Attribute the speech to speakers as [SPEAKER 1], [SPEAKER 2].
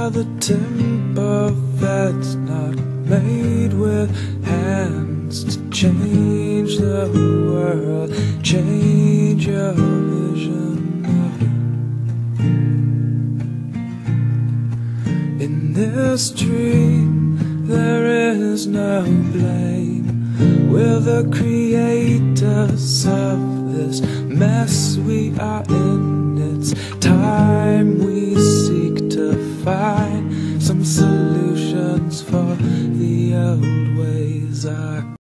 [SPEAKER 1] are the timber that's not made with hands to change the world, change your vision of it. In this dream there is no blame. We're the creators of this mess we are in. It's time we seek to find some solutions for the old ways.